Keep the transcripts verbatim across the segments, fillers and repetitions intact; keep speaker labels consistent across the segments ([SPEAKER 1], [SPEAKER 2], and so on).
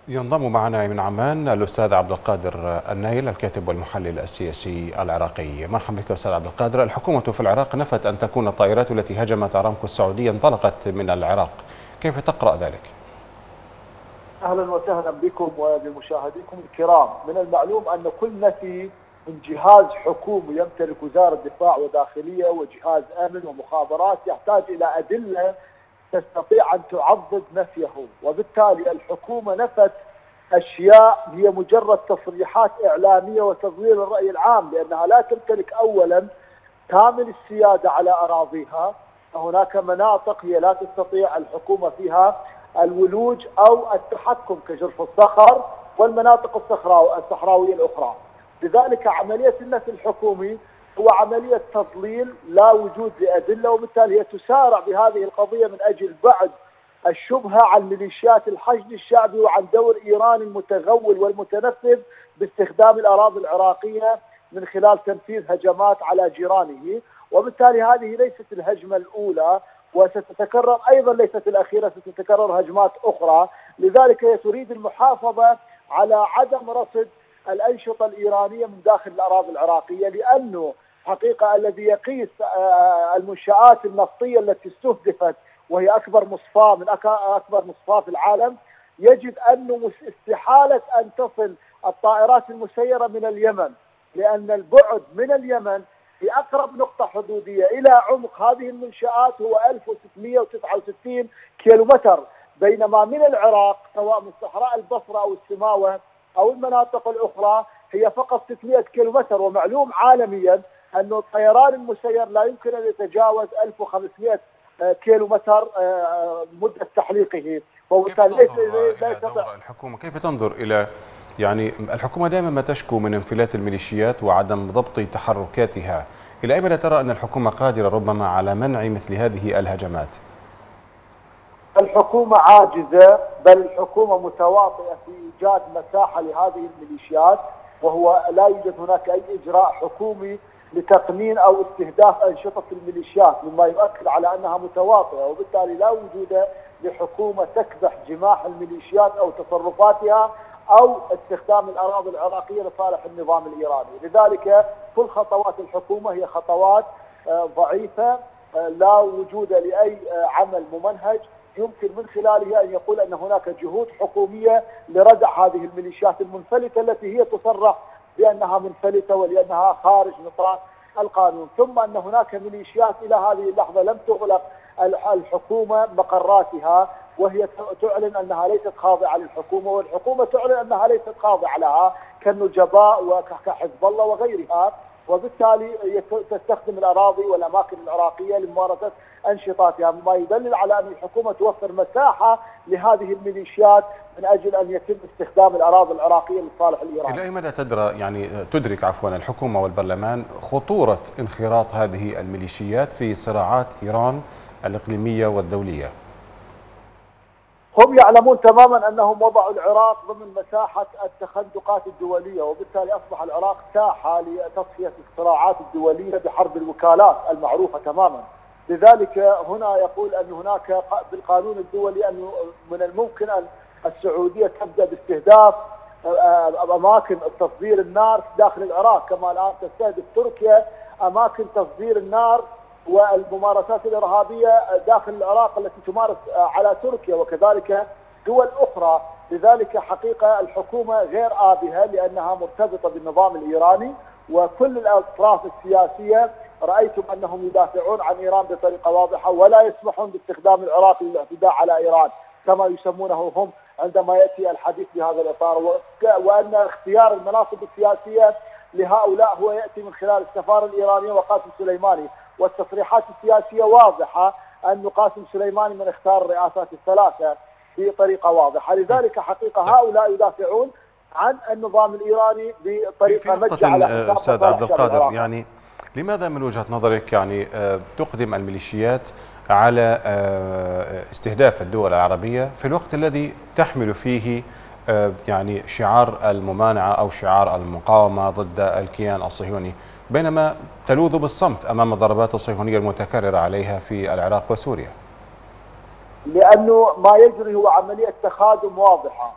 [SPEAKER 1] ينضم معنا من عمان الأستاذ عبد القادر النايل، الكاتب والمحلل السياسي العراقي. مرحبا بك أستاذ عبد القادر. الحكومة في العراق نفت أن تكون الطائرات التي هجمت أرامكو السعودية انطلقت من العراق، كيف تقرأ ذلك؟
[SPEAKER 2] أهلا وسهلا بكم وبمشاهديكم الكرام. من المعلوم أن كل نفي من جهاز حكومي يمتلك وزارة دفاع وداخلية وجهاز أمن ومخابرات يحتاج إلى أدلة تستطيع أن تعضد نفيه، وبالتالي الحكومة نفت أشياء هي مجرد تصريحات إعلامية وتضليل الرأي العام، لأنها لا تمتلك أولا كامل السيادة على أراضيها. هناك مناطق هي لا تستطيع الحكومة فيها الولوج أو التحكم كجرف الصخر والمناطق الصحراوية الأخرى. لذلك عملية النفي الحكومي هو عملية تضليل لا وجود لأدلة، وبالتالي هي تسارع بهذه القضية من أجل بعد الشبهة عن ميليشيات الحشد الشعبي وعن دور إيران المتغول والمتنفذ باستخدام الأراضي العراقية من خلال تنفيذ هجمات على جيرانه. وبالتالي هذه ليست الهجمة الأولى وستتكرر أيضا، ليست الأخيرة، ستتكرر هجمات أخرى. لذلك هي تريد المحافظة على عدم رصد الأنشطة الإيرانية من داخل الأراضي العراقية، لأنه حقيقة الذي يقيس المنشآت النفطية التي استهدفت وهي أكبر مصفاة من أكبر مصفاة في العالم يجد أنه استحالة أن تصل الطائرات المسيرة من اليمن، لأن البعد من اليمن في أقرب نقطة حدودية إلى عمق هذه المنشآت هو ألف وستمئة وتسعة وستين كيلومتر، بينما من العراق سواء من صحراء البصرة أو السماوة أو المناطق الأخرى هي فقط ستمئة كيلومتر. ومعلوم عالميا أن الطيران المسير لا يمكن أن يتجاوز ألف وخمسمئة كيلومتر مدة تحليقه.
[SPEAKER 1] وبالتالي ليس إلى دور الحكومة. كيف تنظر إلى يعني الحكومة دائما ما تشكو من انفلات الميليشيات وعدم ضبط تحركاتها، إلى أي مدى ترى أن الحكومة قادرة ربما على منع مثل هذه الهجمات؟
[SPEAKER 2] الحكومة عاجزة، بل الحكومة متواطئة في إيجاد مساحة لهذه الميليشيات، وهو لا يوجد هناك أي إجراء حكومي لتقنين أو استهداف أنشطة الميليشيات، مما يؤكد على أنها متواطئة، وبالتالي لا وجود لحكومة تكبح جماح الميليشيات أو تصرفاتها أو استخدام الأراضي العراقية لصالح النظام الإيراني. لذلك كل خطوات الحكومة هي خطوات ضعيفة، لا وجود لأي عمل ممنهج يمكن من خلاله أن يقول أن هناك جهود حكومية لردع هذه الميليشيات المنفلتة التي هي تصرح بأنها منفلتة ولأنها خارج نطاق القانون. ثم أن هناك ميليشيات إلى هذه اللحظة لم تغلق الحكومة مقراتها، وهي تعلن أنها ليست خاضعة للحكومة، والحكومة تعلن أنها ليست خاضعة لها كالنجباء وكحزب الله وغيرها، وبالتالي تستخدم الأراضي والأماكن العراقية لممارسة أنشطاتها، مما يدلل على أن الحكومة توفر مساحة لهذه الميليشيات من أجل أن يتم استخدام الأراضي العراقية لصالح الإيراني.
[SPEAKER 1] إلى أي مدى تدرى يعني تدرك عفوا الحكومة والبرلمان خطورة انخراط هذه الميليشيات في صراعات إيران الإقليمية والدولية؟
[SPEAKER 2] هم يعلمون تماما أنهم وضعوا العراق ضمن مساحة التخندقات الدولية، وبالتالي أصبح العراق ساحة لتصفية الصراعات الدولية بحرب الوكالات المعروفة تماما. لذلك هنا يقول أن هناك بالقانون الدولي أنه من الممكن أن السعودية تبدأ باستهداف أماكن تصدير النار داخل العراق، كما الآن تستهدف تركيا أماكن تصدير النار والممارسات الإرهابية داخل العراق التي تمارس على تركيا وكذلك دول أخرى. لذلك حقيقة الحكومة غير آبهة لأنها مرتبطة بالنظام الإيراني، وكل الأطراف السياسية رأيتم أنهم يدافعون عن إيران بطريقة واضحة ولا يسمحون باستخدام العراق للاعتداء على إيران كما يسمونه هم عندما يأتي الحديث بهذا الإطار، وأن اختيار المناصب السياسية لهؤلاء هو يأتي من خلال السفارة الإيرانية وقاسم سليماني، والتصريحات السياسية واضحة أن قاسم سليماني من اختار الرئاسات الثلاثة بطريقة واضحة. لذلك حقيقة هؤلاء يدافعون عن النظام الإيراني بطريقة مجد على حساب
[SPEAKER 1] أستاذ عبد القادر، يعني لماذا من وجهة نظرك يعني تقدم الميليشيات على استهداف الدول العربية في الوقت الذي تحمل فيه يعني شعار الممانعة أو شعار المقاومة ضد الكيان الصهيوني، بينما تلوذ بالصمت أمام الضربات الصهيونية المتكررة عليها في العراق وسوريا؟
[SPEAKER 2] لأنه ما يجري هو عملية تخاذل واضحة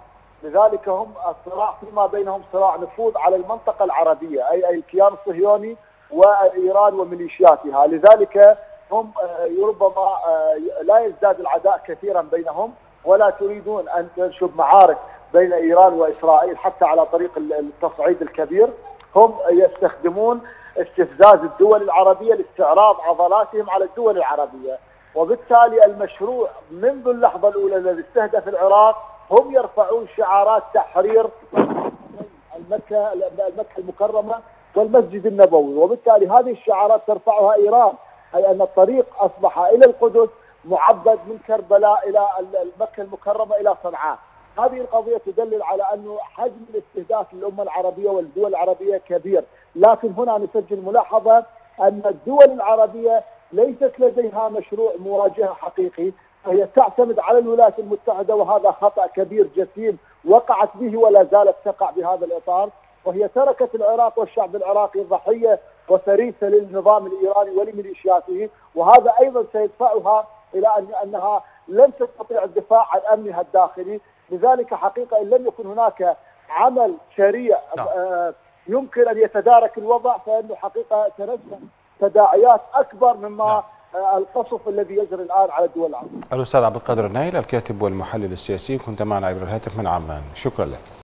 [SPEAKER 2] لذلك هم الصراع فيما بينهم صراع نفوذ على المنطقة العربية، أي أي الكيان الصهيوني وإيران وميليشياتها. لذلك هم ربما لا يزداد العداء كثيرا بينهم، ولا تريدون أن تنشب معارك بين إيران وإسرائيل حتى على طريق التصعيد الكبير. هم يستخدمون استفزاز الدول العربية لاستعراض عضلاتهم على الدول العربية، وبالتالي المشروع منذ اللحظة الأولى الذي استهدف العراق هم يرفعون شعارات تحرير المكة المكة المكرمة والمسجد النبوي، وبالتالي هذه الشعارات ترفعها إيران، أي أن الطريق أصبح إلى القدس معبد من كربلاء إلى المكة المكرمة إلى صنعاء. هذه القضية تدلل على أنه حجم الاستهداف للأمة العربية والدول العربية كبير، لكن هنا نسجل ملاحظة أن الدول العربية ليست لديها مشروع مواجهة حقيقي، فهي تعتمد على الولايات المتحدة، وهذا خطأ كبير جسيم وقعت به ولا زالت تقع بهذا الإطار، وهي تركت العراق والشعب العراقي ضحية وفريسة للنظام الإيراني ولميليشياته، وهذا أيضا سيدفعها إلى أن أنها لن تستطيع الدفاع عن أمنها الداخلي. لذلك حقيقة إن لم يكن هناك عمل سريع آه يمكن أن يتدارك الوضع، فإنه حقيقة تنشأ تداعيات أكبر مما آه القصف الذي يجري الآن على الدول العربية.
[SPEAKER 1] الأستاذ عبد القادر النايل، الكاتب والمحلل السياسي، كنت معنا عبر الهاتف من عمان، شكرا لك.